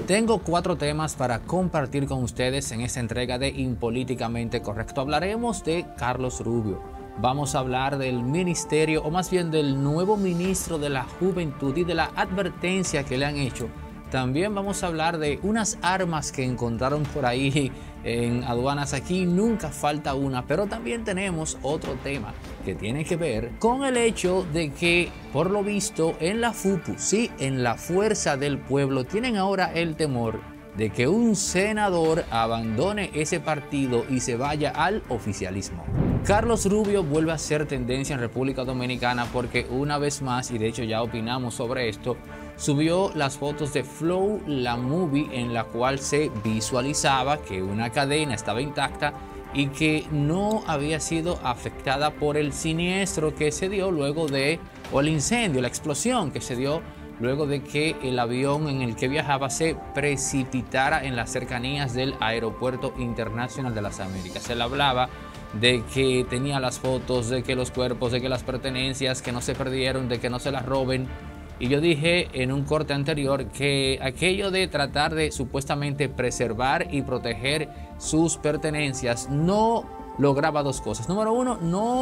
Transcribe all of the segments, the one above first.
Tengo 4 temas para compartir con ustedes en esta entrega de Impolíticamente Correcto. Hablaremos de Carlos Rubio. Vamos a hablar del ministerio, o más bien del nuevo ministro de la Juventud y de la advertencia que le han hecho. También vamos a hablar de unas armas que encontraron por ahí en aduanas. Aquí nunca falta una, pero también tenemos otro tema que tiene que ver con el hecho de que, por lo visto, en la FUPU, sí, en la Fuerza del Pueblo, tienen ahora el temor de que un senador abandone ese partido y se vaya al oficialismo. Carlos Rubio vuelve a ser tendencia en República Dominicana porque una vez más, y de hecho ya opinamos sobre esto, subió las fotos de Flow, la movie, en la cual se visualizaba que una cadena estaba intacta y que no había sido afectada por el siniestro que se dio luego de, o el incendio, la explosión que se dio luego de que el avión en el que viajaba se precipitara en las cercanías del Aeropuerto Internacional de las Américas. Él hablaba de que tenía las fotos, de que los cuerpos, de que las pertenencias, que no se perdieron, de que no se las roben. Y yo dije en un corte anterior que aquello de tratar de supuestamente preservar y proteger sus pertenencias no lograba 2 cosas. Número 1,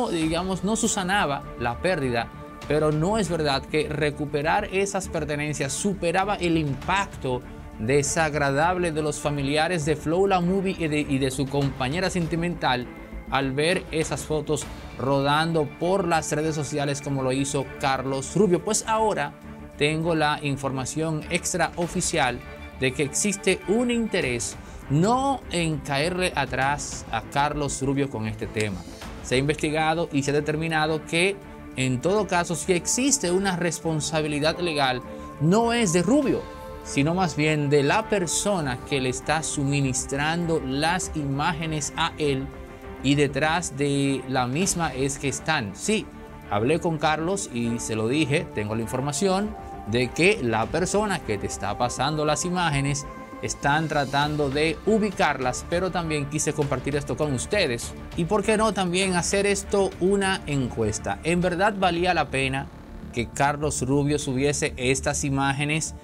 no subsanaba la pérdida, pero no es verdad que recuperar esas pertenencias superaba el impacto desagradable de los familiares de Flow, la movie y de su compañera sentimental al ver esas fotos rodando por las redes sociales como lo hizo Carlos Rubio. Pues ahora tengo la información extraoficial de que existe un interés no en caerle atrás a Carlos Rubio con este tema. Se ha investigado y se ha determinado que en todo caso, si existe una responsabilidad legal, no es de Rubio, sino más bien de la persona que le está suministrando las imágenes a él, y detrás de la misma es que están. Sí, hablé con Carlos y se lo dije, tengo la información de que la persona que te está pasando las imágenes están tratando de ubicarlas, pero también quise compartir esto con ustedes. Y por qué no también hacer esto una encuesta. ¿En verdad valía la pena que Carlos Rubio subiese estas imágenes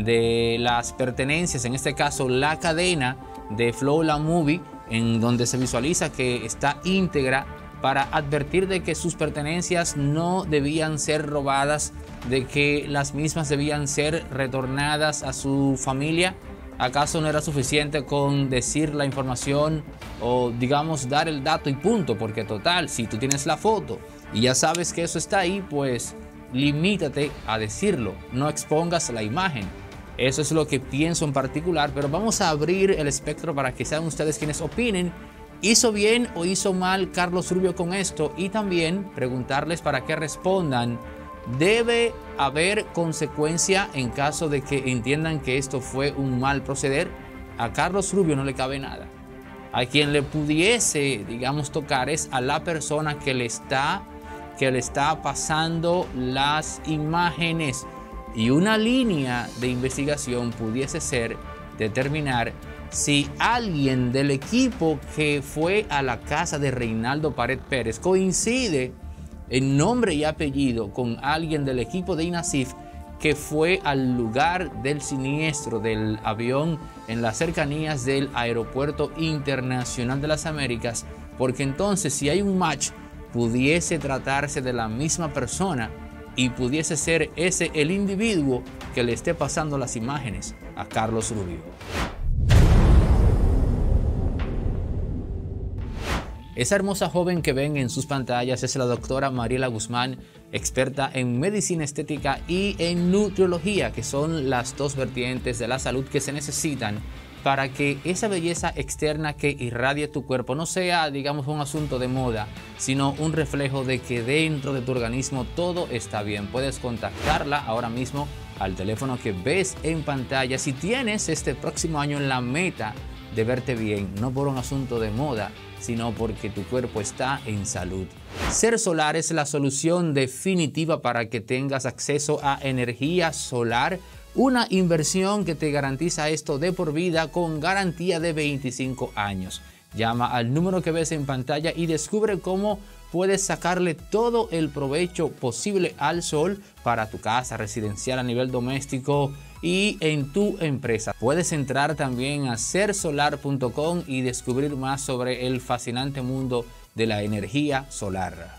de las pertenencias, en este caso la cadena de Flow, la movie, en donde se visualiza que está íntegra, para advertir de que sus pertenencias no debían ser robadas, de que las mismas debían ser retornadas a su familia? ¿Acaso no era suficiente con decir la información o, digamos, dar el dato y punto? Porque total, si tú tienes la foto y ya sabes que eso está ahí, pues limítate a decirlo, no expongas la imagen. Eso es lo que pienso en particular, pero vamos a abrir el espectro para que sean ustedes quienes opinen. ¿Hizo bien o hizo mal Carlos Rubio con esto? Y también preguntarles para que respondan. ¿Debe haber consecuencia en caso de que entiendan que esto fue un mal proceder? A Carlos Rubio no le cabe nada. A quien le pudiese, digamos, tocar es a la persona que le está pasando las imágenes. Y una línea de investigación pudiese ser determinar si alguien del equipo que fue a la casa de Reinaldo Pared Pérez coincide en nombre y apellido con alguien del equipo de INASIF que fue al lugar del siniestro del avión en las cercanías del Aeropuerto Internacional de las Américas, porque entonces si hay un match pudiese tratarse de la misma persona y pudiese ser ese el individuo que le esté pasando las imágenes a Carlos Rubio. Esa hermosa joven que ven en sus pantallas es la doctora Mariela Guzmán, experta en medicina estética y en nutriología, que son las 2 vertientes de la salud que se necesitan para que esa belleza externa que irradie tu cuerpo no sea, digamos, un asunto de moda, sino un reflejo de que dentro de tu organismo todo está bien. Puedes contactarla ahora mismo al teléfono que ves en pantalla si tienes este próximo año en la meta de verte bien, no por un asunto de moda, sino porque tu cuerpo está en salud. Ser Solar es la solución definitiva para que tengas acceso a energía solar, una inversión que te garantiza esto de por vida con garantía de 25 años. Llama al número que ves en pantalla y descubre cómo puedes sacarle todo el provecho posible al sol para tu casa residencial a nivel doméstico y en tu empresa. Puedes entrar también a sersolar.com y descubrir más sobre el fascinante mundo de la energía solar.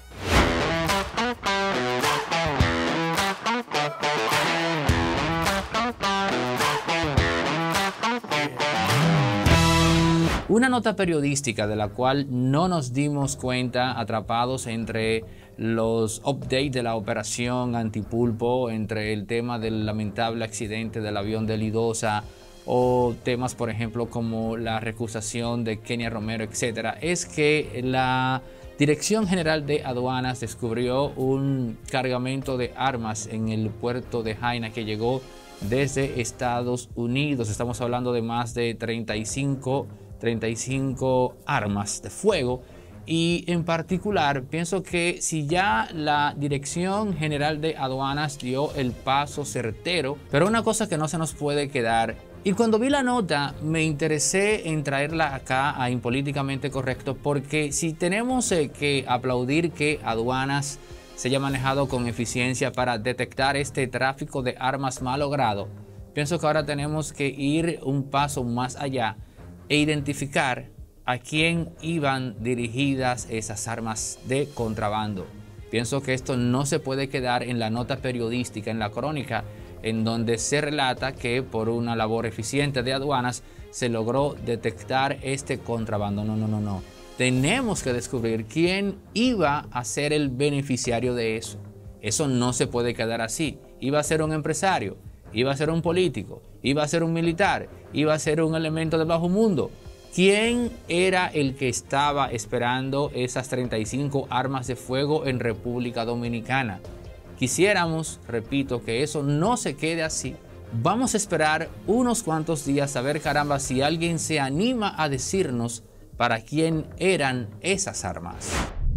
Una nota periodística de la cual no nos dimos cuenta, atrapados entre los updates de la operación Antipulpo, entre el tema del lamentable accidente del avión de Lidosa o temas, por ejemplo, como la recusación de Kenia Romero, etc., es que la Dirección General de Aduanas descubrió un cargamento de armas en el puerto de Jaina que llegó desde Estados Unidos. Estamos hablando de más de 35 armas de fuego, y en particular pienso que si ya la Dirección General de Aduanas dio el paso certero, pero una cosa que no se nos puede quedar, y cuando vi la nota me interesé en traerla acá a Impolíticamente Correcto, porque si tenemos que aplaudir que Aduanas se haya manejado con eficiencia para detectar este tráfico de armas malogrado, pienso que ahora tenemos que ir un paso más allá e identificar a quién iban dirigidas esas armas de contrabando. Pienso que esto no se puede quedar en la nota periodística, en la crónica, en donde se relata que por una labor eficiente de aduanas se logró detectar este contrabando. No. Tenemos que descubrir quién iba a ser el beneficiario de eso. Eso no se puede quedar así. Iba a ser un empresario, iba a ser un político, iba a ser un militar, iba a ser un elemento del bajo mundo. ¿Quién era el que estaba esperando esas 35 armas de fuego en República Dominicana? Quisiéramos, repito, que eso no se quede así. Vamos a esperar unos cuantos días a ver, caramba, si alguien se anima a decirnos para quién eran esas armas.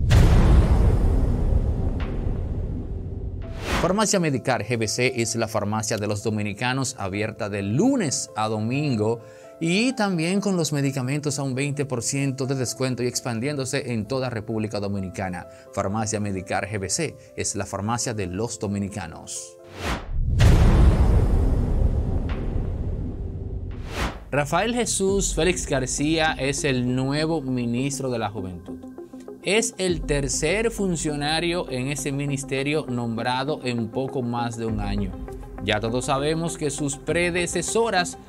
Farmacia Medicar GBC es la farmacia de los dominicanos, abierta de lunes a domingo y también con los medicamentos a un 20% de descuento y expandiéndose en toda República Dominicana. Farmacia Medicar GBC es la farmacia de los dominicanos. Rafael Jesús Félix García es el nuevo ministro de la Juventud. Es el tercer funcionario en ese ministerio nombrado en poco más de un año. Ya todos sabemos que sus predecesoras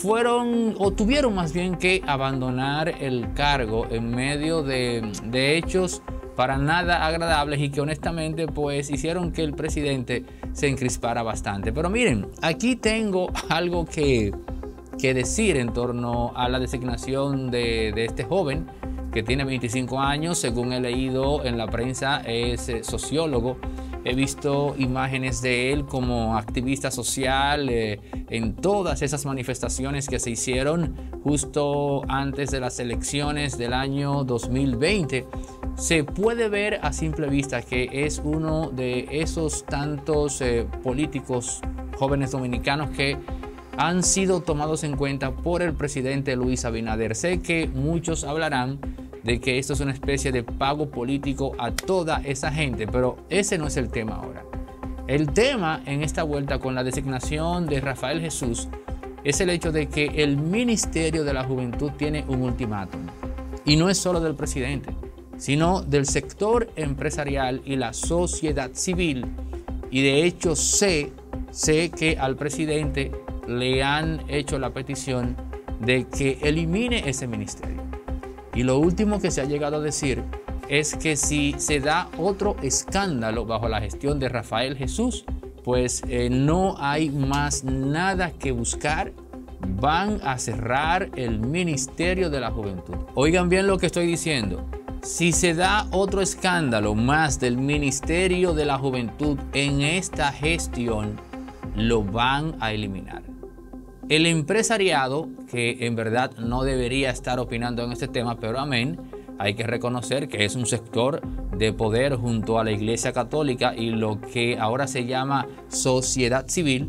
tuvieron más bien que abandonar el cargo en medio de hechos para nada agradables y que honestamente pues hicieron que el presidente se encrispara bastante. Pero miren, aquí tengo algo que decir en torno a la designación de este joven que tiene 25 años, según he leído en la prensa, es sociólogo. He visto imágenes de él como activista social en todas esas manifestaciones que se hicieron justo antes de las elecciones del año 2020. Se puede ver a simple vista que es uno de esos tantos políticos jóvenes dominicanos que han sido tomados en cuenta por el presidente Luis Abinader. Sé que muchos hablarán de que esto es una especie de pago político a toda esa gente, pero ese no es el tema ahora. El tema en esta vuelta con la designación de Rafael Jesús es el hecho de que el Ministerio de la Juventud tiene un ultimátum. Y no es solo del presidente, sino del sector empresarial y la sociedad civil. Y de hecho sé que al presidente le han hecho la petición de que elimine ese ministerio. Y lo último que se ha llegado a decir es que si se da otro escándalo bajo la gestión de Rafael Jesús, pues no hay más nada que buscar. Van a cerrar el Ministerio de la Juventud. Oigan bien lo que estoy diciendo. Si se da otro escándalo más del Ministerio de la Juventud en esta gestión, lo van a eliminar. El empresariado, que en verdad no debería estar opinando en este tema, pero amén, hay que reconocer que es un sector de poder junto a la Iglesia Católica y lo que ahora se llama sociedad civil.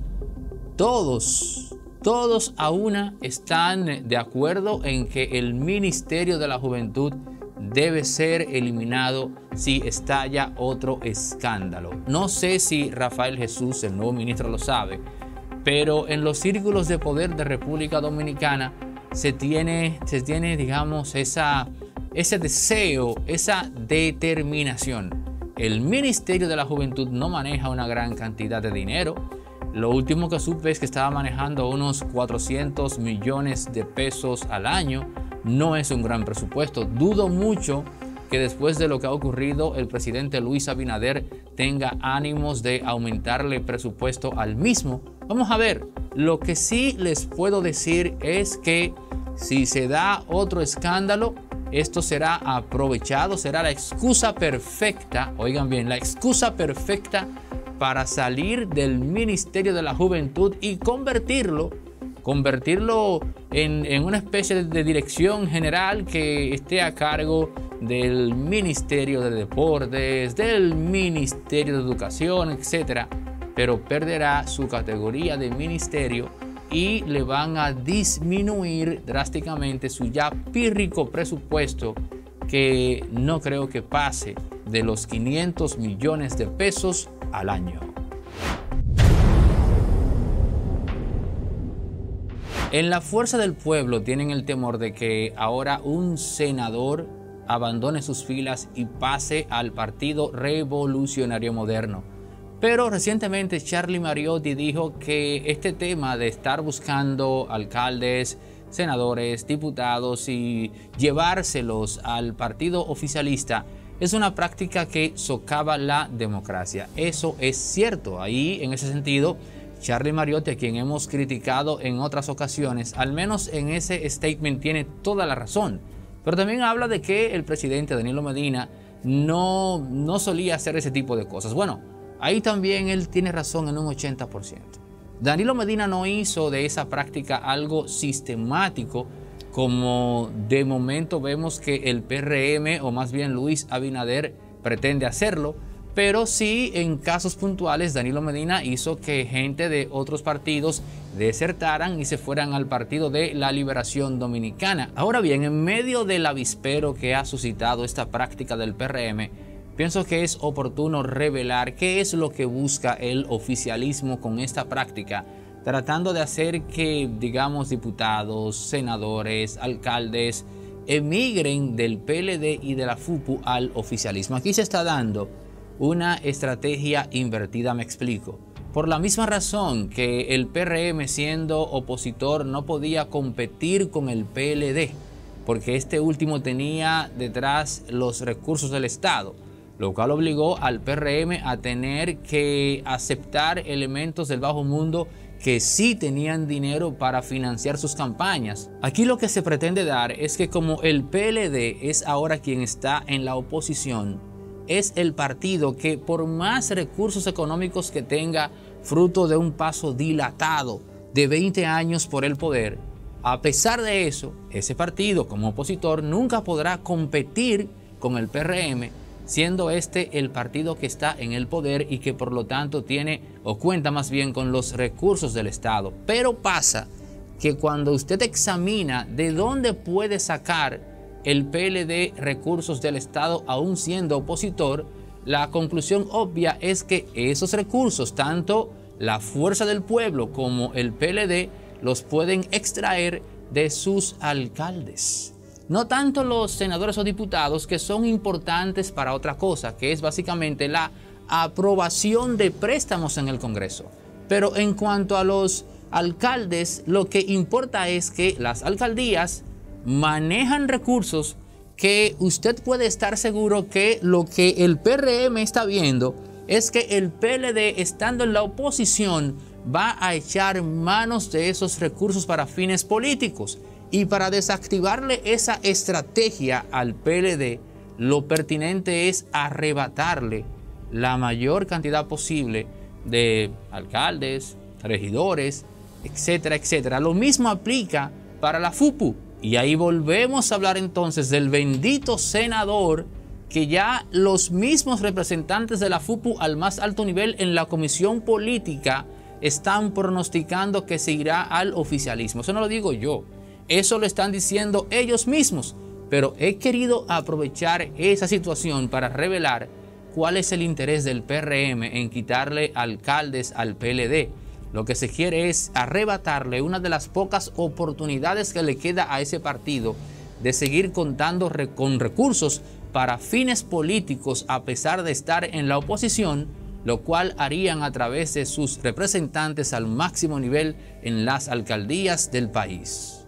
Todos a una están de acuerdo en que el Ministerio de la Juventud debe ser eliminado si estalla otro escándalo. No sé si Rafael Jesús, el nuevo ministro, lo sabe, pero en los círculos de poder de República Dominicana se tiene digamos, ese deseo, esa determinación. El Ministerio de la Juventud no maneja una gran cantidad de dinero. Lo último que supe es que estaba manejando unos 400 millones de pesos al año. No es un gran presupuesto. Dudo mucho que después de lo que ha ocurrido el presidente Luis Abinader tenga ánimos de aumentarle el presupuesto al mismo. Vamos a ver. Lo que sí les puedo decir es que si se da otro escándalo, esto será aprovechado, será la excusa perfecta, oigan bien, la excusa perfecta para salir del Ministerio de la Juventud y convertirlo en una especie de dirección general que esté a cargo del Ministerio de Deportes, del Ministerio de Educación, etc. Pero perderá su categoría de ministerio y le van a disminuir drásticamente su ya pírrico presupuesto, que no creo que pase de los 500 millones de pesos al año. En la Fuerza del Pueblo tienen el temor de que ahora un senador abandone sus filas y pase al Partido Revolucionario Moderno. Pero recientemente Charlie Mariotti dijo que este tema de estar buscando alcaldes, senadores, diputados y llevárselos al partido oficialista es una práctica que socava la democracia. Eso es cierto. Ahí, en ese sentido, Charlie Mariotti, a quien hemos criticado en otras ocasiones, al menos en ese statement tiene toda la razón. Pero también habla de que el presidente Danilo Medina no solía hacer ese tipo de cosas. Bueno, ahí también él tiene razón en un 80%. Danilo Medina no hizo de esa práctica algo sistemático, como de momento vemos que el PRM, o más bien Luis Abinader, pretende hacerlo, pero sí en casos puntuales Danilo Medina hizo que gente de otros partidos desertaran y se fueran al Partido de la Liberación Dominicana. Ahora bien, en medio del avispero que ha suscitado esta práctica del PRM, pienso que es oportuno revelar qué es lo que busca el oficialismo con esta práctica, tratando de hacer que, digamos, diputados, senadores, alcaldes emigren del PLD y de la FUPU al oficialismo. Aquí se está dando una estrategia invertida, me explico. Por la misma razón que el PRM, siendo opositor, no podía competir con el PLD, porque este último tenía detrás los recursos del Estado, lo cual obligó al PRM a tener que aceptar elementos del bajo mundo que sí tenían dinero para financiar sus campañas. Aquí lo que se pretende dar es que, como el PLD es ahora quien está en la oposición, es el partido que, por más recursos económicos que tenga, fruto de un paso dilatado de 20 años por el poder, a pesar de eso, ese partido como opositor nunca podrá competir con el PRM, siendo este el partido que está en el poder y que por lo tanto tiene o cuenta más bien con los recursos del Estado. Pero pasa que cuando usted examina de dónde puede sacar el PLD recursos del Estado aún siendo opositor, la conclusión obvia es que esos recursos, tanto la Fuerza del Pueblo como el PLD, los pueden extraer de sus alcaldes. No tanto los senadores o diputados, que son importantes para otra cosa, que es básicamente la aprobación de préstamos en el Congreso. Pero en cuanto a los alcaldes, lo que importa es que las alcaldías manejan recursos que usted puede estar seguro que lo que el PRM está viendo es que el PLD, estando en la oposición, va a echar manos de esos recursos para fines políticos. Y para desactivarle esa estrategia al PLD, lo pertinente es arrebatarle la mayor cantidad posible de alcaldes, regidores, etcétera, etcétera. Lo mismo aplica para la FUPU. Y ahí volvemos a hablar entonces del bendito senador, que ya los mismos representantes de la FUPU al más alto nivel en la comisión política están pronosticando que se irá al oficialismo. Eso no lo digo yo, eso lo están diciendo ellos mismos. Pero he querido aprovechar esa situación para revelar cuál es el interés del PRM en quitarle alcaldes al PLD. Lo que se quiere es arrebatarle una de las pocas oportunidades que le queda a ese partido de seguir contando con recursos para fines políticos a pesar de estar en la oposición, lo cual harían a través de sus representantes al máximo nivel en las alcaldías del país.